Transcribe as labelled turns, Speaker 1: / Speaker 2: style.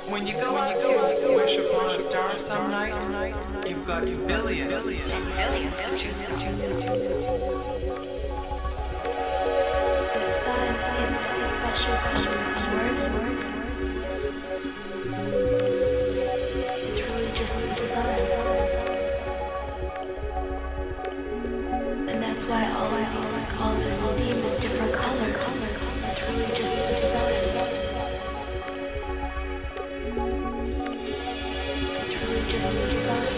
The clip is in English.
Speaker 1: When you go out to wish upon a star some night, you've got billions and billions to choose from.
Speaker 2: The sun is a special word. It's really just the sun. And that's why all this steam is different colors. It's really just the sun. It's really just the sun.